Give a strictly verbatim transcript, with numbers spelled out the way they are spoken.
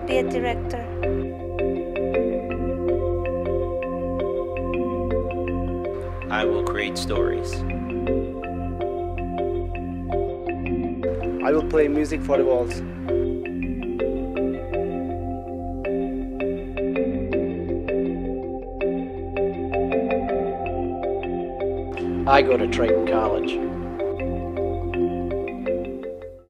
be a director. I will create stories. I will play music for the walls. I go to Triton College.